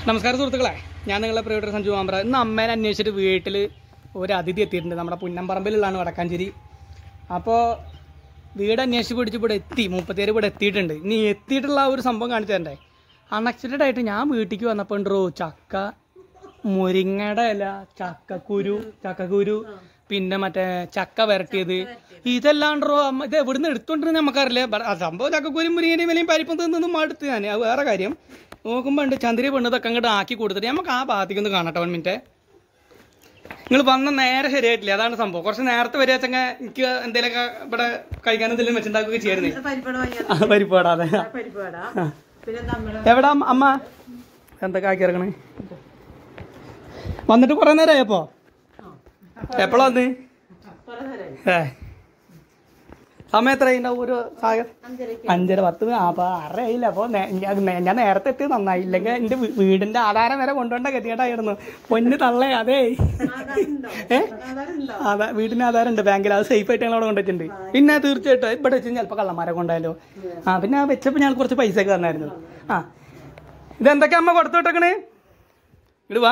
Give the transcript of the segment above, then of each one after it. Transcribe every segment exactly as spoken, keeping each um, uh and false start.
നമസ്കാരം സുഹൃത്തുക്കളെ, ഞാൻ നിങ്ങളെ പ്രിയപ്പെട്ട സഞ്ജു മാമ്പ്ര. ഇന്ന് അമ്മേനെ അന്വേഷിച്ചിട്ട് വീട്ടിൽ ഒരു അതിഥി എത്തിയിട്ടുണ്ട്. നമ്മുടെ പുന്നമ്പറമ്പിലുള്ളതാണ് വടക്കാഞ്ചേരി. അപ്പോൾ വീട് അന്വേഷിച്ച് പിടിച്ച് ഇവിടെ എത്തി, മുപ്പത്തേര് ഇവിടെ എത്തിയിട്ടുണ്ട്. ഇനി എത്തിയിട്ടുള്ള ആ ഒരു സംഭവം കാണിച്ചു തരണ്ടേ. അൺഎക്സ്പെക്റ്റഡ് ആയിട്ട് ഞാൻ വീട്ടിലേക്ക് വന്നപ്പോൾ ഉണ്ടോ ചക്ക, മുരിങ്ങയുടെ ഇല, ചക്കക്കുരു ചക്കക്കുരു പിന്നെ മറ്റേ ചക്ക വരട്ടിയത്, ഇതെല്ലാണ്ടോ അമ്മ ഇത് എവിടുന്ന് എടുത്തോണ്ടിരുന്ന നമുക്കറിയില്ല. സംഭവം ചക്കക്കുരും മുരിങ്ങേൻ്റെയും വിലയും പരിപ്പം തിന്നൊന്നും മടുത്ത് ഞാൻ. അത് വേറെ കാര്യം. നോക്കുമ്പോൾ ഉണ്ട് ചന്ദ്രി പെണ്ണതൊക്കെ അങ്ങോട്ട് ആക്കി കൊടുത്തിട്ട് നമുക്ക് ആ ഭാഗത്തേക്കൊന്ന് കാണട്ടെ. One minute. നിങ്ങൾ വന്ന നേരെ ശരിയായിട്ടില്ല, അതാണ് സംഭവം. കുറച്ച് നേരത്തെ വരിക വെച്ചെങ്കിൽ എനിക്ക് എന്തെങ്കിലുമൊക്കെ ഇവിടെ കഴിക്കാൻ എന്തെങ്കിലും വെച്ചുണ്ടാക്കുകയൊക്കെ ചെയ്യായിരുന്നു. പരിപ്പാടാ. അതെ. എവിടാ അമ്മ എന്തൊക്കെ ആക്കി ഇറങ്ങണേ? വന്നിട്ട് കുറെ നേരമായപ്പോ എപ്പോഴാ വന്ന്? ഏ സമയം എത്ര ഉണ്ടാവും? ഒരു അഞ്ചര പത്ത് അപ്പൊ അറിയില്ല. അപ്പൊ ഞാൻ നേരത്തെ എത്തി നന്നായി. ഇല്ലെങ്കിൽ എന്റെ വീടിന്റെ ആധാരം വരെ കൊണ്ടുപോണ്ട ഗതികേട്ടായിരുന്നു. പൊന്ന് തള്ളേ. അതേ ഏ അതാ വീടിന്റെ ആധാരം ഉണ്ട് ബാങ്കിൽ. അത് സേഫ് ആയിട്ട് ഞങ്ങൾ അവിടെ കൊണ്ടുവച്ചിട്ടുണ്ട്. പിന്നെ തീർച്ചയായിട്ടും ഇവിടെ വെച്ച് ചിലപ്പോൾ കള്ളന്മാരെ കൊണ്ടായാലോ. ആ പിന്നെ വെച്ചപ്പോൾ ഞങ്ങൾ കുറച്ച് പൈസ ഒക്കെ തന്നായിരുന്നു. ആ ഇതെന്തൊക്കെ അമ്മ കൊടുത്തു വിട്ടേക്കണേ? ഇടുവാ.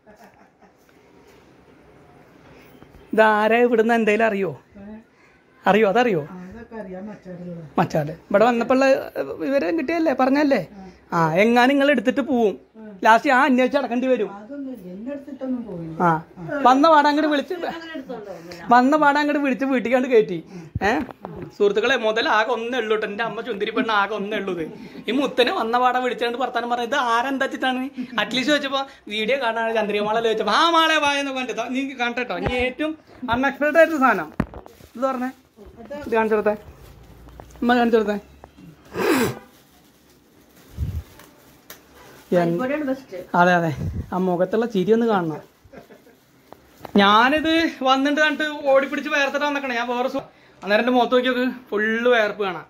ഇതാരെ ഇവിടുന്ന് എന്തേലും അറിയോ? അറിയോ? അതറിയോ? മച്ചാട് ഇവിടെ വന്നപ്പോൾ വിവരം കിട്ടിയല്ലേ, പറഞ്ഞല്ലേ? ആ എങ്ങാനും നിങ്ങൾ എടുത്തിട്ട് പോവും. ലാസ്റ്റ് ആ അന്വേഷിച്ച് അടക്കേണ്ടി വരും. ആ വന്ന പാടങ്ങോട്ട് വിളിച്ച് വന്ന പാടങ്ങോട്ട് വിളിച്ച് വീട്ടിൽ കണ്ട് കയറ്റി. ഏഹ് സുഹൃത്തുക്കളെ, മുതൽ ആകെ ഒന്നേ ഉള്ളൂ. എന്റെ അമ്മ ചുന്തിരി പെണ്ണ ആകെ ഒന്നേ ഉള്ളത്. ഈ മുത്തനെ വന്ന പാടം വിളിച്ചുകൊണ്ട് വർത്താനം പറഞ്ഞത് ഇത് ആരെന്താ വെച്ചിട്ടാണ്. അറ്റ്ലീസ്റ്റ് ചോദിച്ചപ്പോ വീഡിയോ കാണാൻ ചന്ദ്രികമാളല്ലേ ചോദിച്ചപ്പോ ആ മാളെ വായെന്ന് കണ്ടിട്ടോ. നീ കണ്ടോ? നീ ഏറ്റവും അൺഎക്സ്പെക്ടഡ് ആയിട്ട് സാധനം ഇത് പറഞ്ഞേ. ഇത് കാണിച്ചെടുത്തേ അമ്മ, കാണിച്ചെടുത്തേ. അതെ അതെ, ആ മുഖത്തുള്ള ചിരി ഒന്ന് കാണണം. ഞാനിത് വന്നിട്ട് കണ്ടിട്ട് ഓടിപ്പിടിച്ച് വേർത്തിട്ട് വന്നേക്കണേ. ഞാൻ വേറെ അന്നേരം എന്റെ മുഖത്ത് നോക്കിയൊക്കെ ഫുള്ള് വേർപ്പ് കാണാം.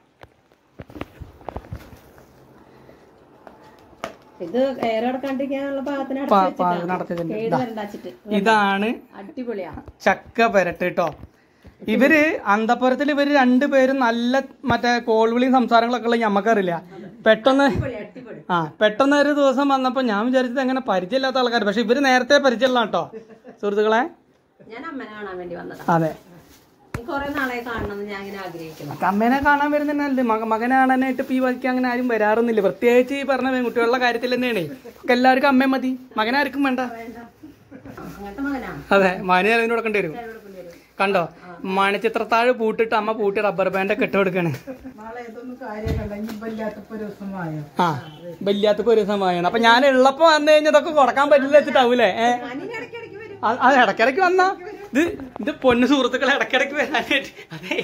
ഇതാണ് ചക്ക പെരട്ട് കേട്ടോ. ഇവര് അന്തപുരത്തിൽ ഇവര് രണ്ടുപേരും നല്ല മറ്റേ കോൾവിളിയും സംസാരങ്ങളൊക്കെ ഉള്ള ഞമ്മക്കറിയില്ല. പെട്ടെന്ന് ആ പെട്ടെന്ന് ഒരു ദിവസം വന്നപ്പോ ഞാൻ വിചാരിച്ചത് എങ്ങനെ പരിചയമില്ലാത്ത ആൾക്കാർ. പക്ഷെ ഇവര് നേരത്തെ പരിചയമുള്ള കേട്ടോ സുഹൃത്തുക്കളെ. അതെ, അമ്മേനെ കാണാൻ വരുന്നതന്നെ. മകനെ കാണാനായിട്ട് ഇപ്പൊ ഈ വഴിക്ക് അങ്ങനെ ആരും വരാറൊന്നുമില്ല. പ്രത്യേകിച്ച് ഈ പറഞ്ഞ പെൺകുട്ടികളുടെ കാര്യത്തിൽ തന്നെയാണ്. എല്ലാവർക്കും അമ്മ മതി, മകനാർക്കും വേണ്ട. അതെ, മകനെ അതിന് കൊടുക്കേണ്ടി വരും. കണ്ടോ, മണിച്ചിത്രത്താഴ് പൂട്ടിട്ട് അമ്മ പൂട്ടി റബ്ബർ ബാൻഡൊക്കെ ഇട്ട് കൊടുക്കാണ്. ആ വല്യാത്തപ്പോ ഒരു ദിവസം വാങ്ങണം. അപ്പൊ ഞാൻ ഉള്ളപ്പോ വന്നു കഴിഞ്ഞാൽ ഇതൊക്കെ കൊടുക്കാൻ പറ്റില്ല വെച്ചിട്ടാവൂലേ? ഏഹ് അത് ഇടയ്ക്കിടയ്ക്ക് വന്നാ ഇത് ഇത് പൊന്നു സുഹൃത്തുക്കളെ ഇടയ്ക്കിടയ്ക്ക് വരാനായിട്ട്. അതെ,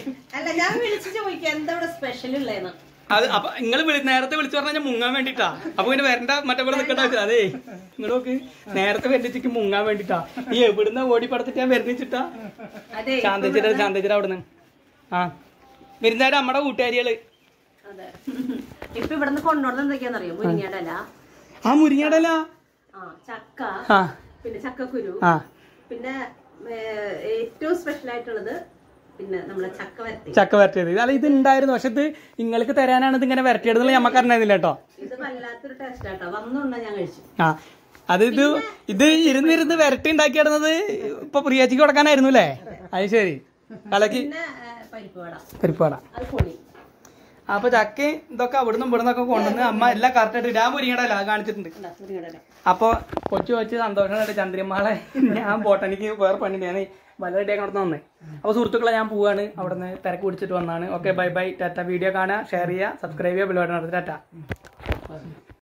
അത് അപ്പൊ നിങ്ങൾ നേരത്തെ വിളിച്ചു പറഞ്ഞാൽ ഞാൻ മുങ്ങാൻ വേണ്ടിട്ടാ. അപ്പൊ ഇങ്ങനെ വരണ്ട മറ്റേ ഇവിടെ നിൽക്കണ്ട. അതെ, നിങ്ങൾ നോക്ക്, നേരത്തെ വരുന്നിച്ചിക്ക് മുങ്ങാൻ വേണ്ടിട്ടാ. ഈ എവിടുന്ന ഓടി പടത്തിട്ട് ഞാൻ വരുന്നിച്ചിട്ടാ. ശാന്തച്ചിര ശാന്തച്ചിര അവിടുന്ന് ആ വരുന്നേരം നമ്മുടെ കൂട്ടുകാരികള്. ഇപ്പൊ ഇവിടുന്ന് കൊണ്ടുവന്നത് എന്തൊക്കെയാന്നറിയോ? മുരിങ്ങടല, ആ മുരിങ്ങടല, ചക്ക, പിന്നെ ചക്കക്കുരു, പിന്നെ ഏറ്റവും സ്പെഷ്യൽ ആയിട്ടുള്ളത് പിന്നെ നമ്മളെ ചക്ക വരട്ടി. ചക്ക വരട്ടിയത് അല്ല ഇത് ഉണ്ടായിരുന്നു. പക്ഷെ ഇത് നിങ്ങൾക്ക് തരാനാണ് ഇത് ഇങ്ങനെ വരട്ടിയെടുന്നത് നമുക്ക് അറിഞ്ഞില്ല കേട്ടോ. ഇത് വല്ലാത്തൊരു ടേസ്റ്റ് ആട്ടോ. വന്നുകൊണ്ടാ ഞാൻ കഴിച്ചു. ആ അത് ഇത് ഇത് ഇരുന്നിരുന്ന് വരട്ടി ഉണ്ടാക്കിയിടുന്നത് ഇപ്പൊ പ്രിയാച്ചിക്ക് കൊടുക്കാനായിരുന്നു അല്ലേ? അത് ശരി. കലക്കി പരിപ്പാട. അപ്പൊ ചക്ക ഇതൊക്കെ അവിടുന്ന് ഇവിടുന്നൊക്കെ കൊണ്ടുവന്ന് അമ്മ എല്ലാം കറക്റ്റ് ആയിട്ട് ഇടാൻ മുരിങ്ങടല്ല കാണിച്ചിട്ടുണ്ട്. അപ്പൊ കൊച്ചു കൊച്ചു സന്തോഷമായിട്ട് ചന്ദ്രമാളെ ഞാൻ പോട്ടെ, എനിക്ക് വേറെ പണിയുണ്ട്. ഞാൻ വല റെഡിയാക്കി നടന്നു വന്നേ. അപ്പൊ സുഹൃത്തുക്കളെ ഞാൻ പോവാണ്. അവിടെ നിന്ന് തിരക്ക് പിടിച്ചിട്ട് വന്നാണ്. Okay, bye bye, tata. Video കാണുക, ഷെയർ ചെയ്യുക, സബ്സ്ക്രൈബ് ചെയ്യുക, ബെൽ ബട്ടൺ അമർത്തുക. ടാറ്റ.